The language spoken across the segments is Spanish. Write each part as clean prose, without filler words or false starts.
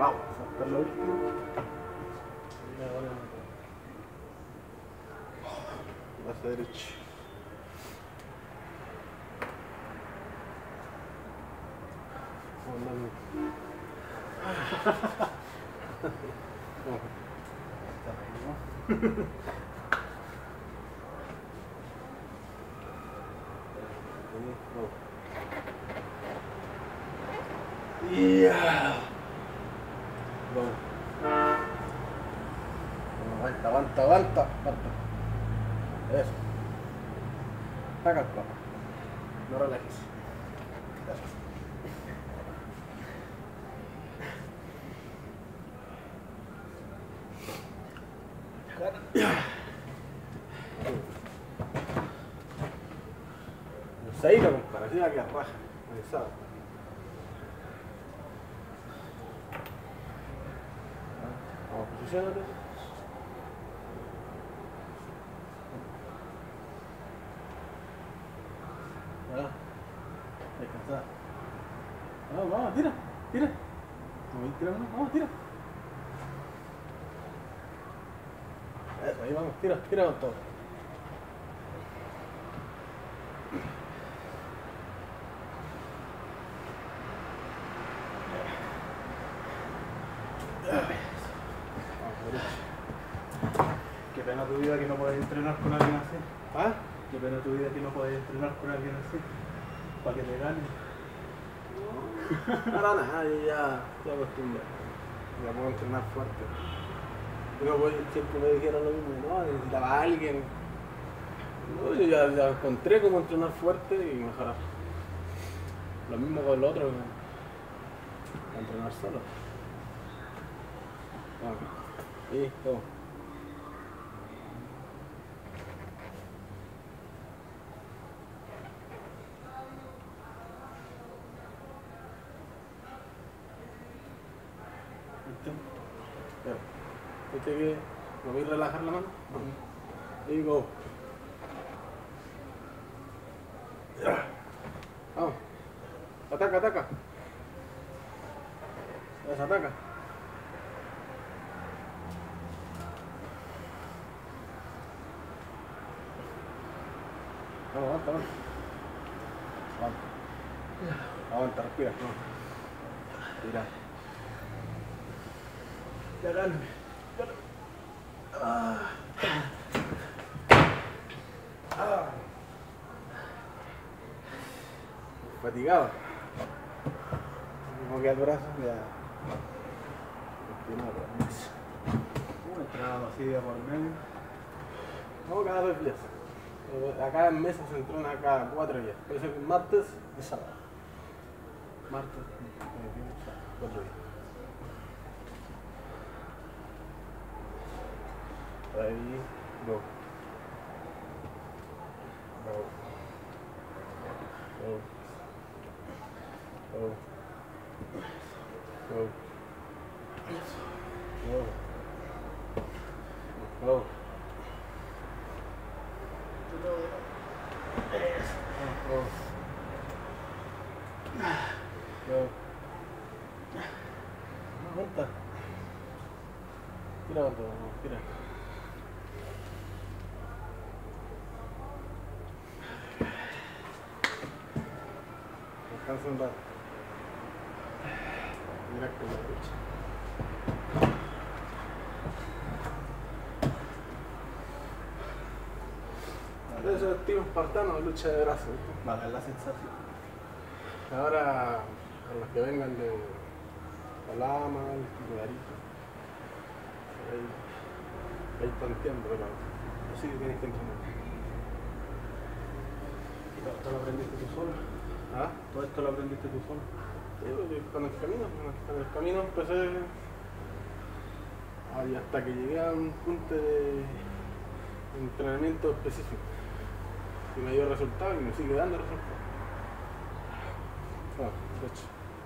Vamos, hasta la última. Y ahora. Hacia derecha. Aguanta. Eso. Saca el papá. No relajes. Ahí la comparación que raja, pensado. Vamos, posicionate. Descansar. Vamos, tira. Vamos, tira. Eso, ahí vamos, tira con todo. Qué pena tu vida que no podés entrenar con alguien así. ¿Ah? Qué pena tu vida que no podés entrenar con alguien así. Para que te gane. No, para nada, ya acostumbrado. Ya puedo entrenar fuerte. Yo siempre me dijeron lo mismo, no, necesitaba a alguien. No, yo ya encontré cómo entrenar fuerte y mejorar. Lo mismo con el otro, que entrenar solo. Y todo. ¿Viste que me voy a relajar la mano? Y go. Vamos. Ataca. Ataca. Vamos. Aguanta, respira. Mira. Ya calme. Fatigado. Como que el brazo ya. Entrenamos así de por medio. No, cada 2 días. Acá en mesa se entrena cada 4 días. Puede ser martes y sábado. Martes, 4 días. Ahí, go. Aguanta. Tira. Descansa un rato. Mira con la derecha. Eso es estilo espartano, lucha de brazos. Vale, la sensación. Ahora, a los que vengan de Calama, de Arica, ahí tanteando, pero así que tienes que entrenar. ¿Esto lo aprendiste tú solo? ¿Ah? ¿Todo esto lo aprendiste tú solo? Sí, porque con el camino empecé y hasta que llegué a un punto de entrenamiento específico que me dio resultados y me sigue dando resultados. Derecho.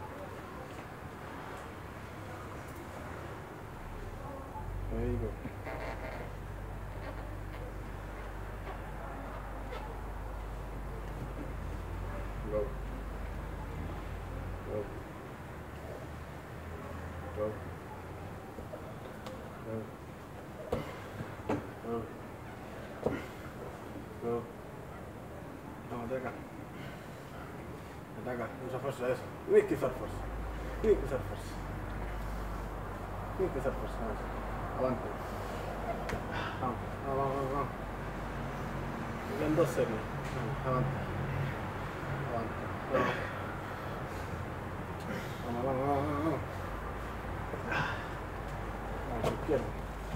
Ahí go. Go. Go. Vamos, ataca. Ataca, usa fuerza, eso. Tienes que usar fuerza. Tienes que usar fuerza. Tienes que usar fuerza, vamos. Aguante. Vamos, vamos, vamos, vamos. Me quedan 2 series. Vamos, aguante. Aguante. Vamos, vamos, vamos, vamos, vamos. Vamos, izquierda.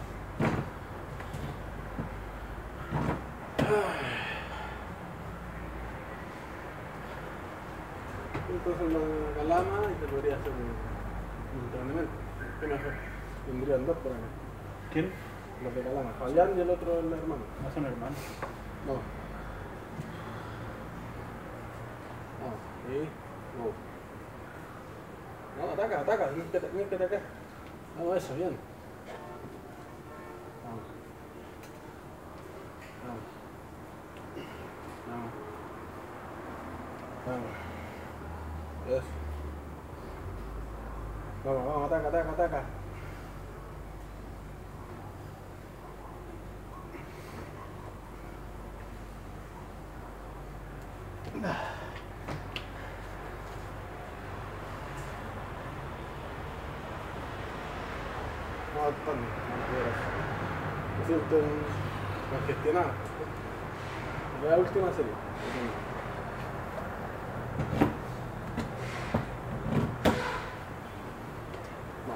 Entonces la calama y te podría hacer un entrenamiento. ¿Qué mejor? Tendrían 2 por acá. ¿Quién? Los de calama. Fabián y el otro el hermano. No son hermanos. No. Vamos. Y go. No, ataca, ataca. Tienes que atacar. Vamos, eso, bien. Vamos. Vamos. Vamos. Vamos. Eso. Vamos, vamos, ataca, ataca, ataca. No, Antonio, no quieras. Me siento congestionado. La última serie. No.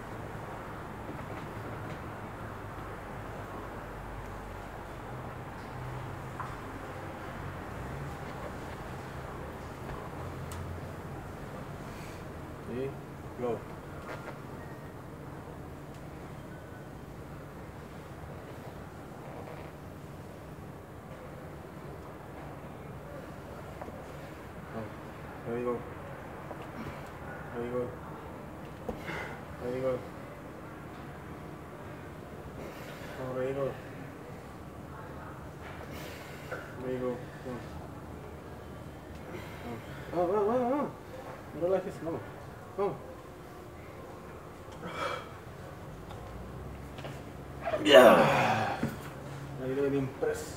Y go. There you go. There you go. There you go. Oh, there you go. There you go. Vamos, vamos, vamos, vamos. No relajes, vamos. Vamos. Yeah. Ahí lo impress.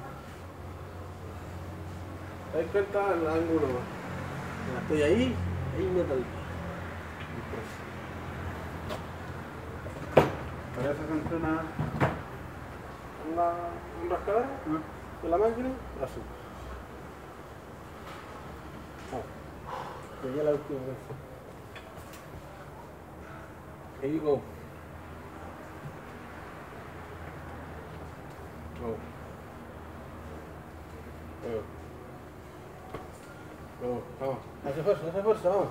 ¿Te das cuenta el ángulo? Mira, estoy ahí me tal. Para eso se entrena un rascador de la máquina, brazo. Llegué a la última vez. Ahí go. Go. Go. Go. Vamos. Hace fuerza, vamos.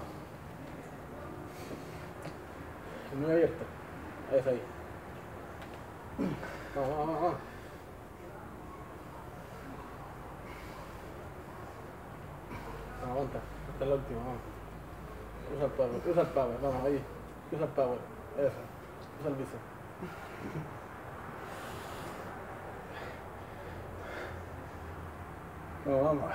Muy abierta. Es ahí. Vamos, vamos, vamos. Aguanta, hasta la última, vamos. Usa el power, vamos, ahí. Usa el power, eso. Usa el bíceps. Vamos, vamos.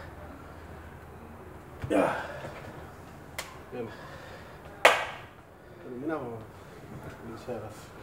Ya. Bien. Terminamos. Muchas gracias.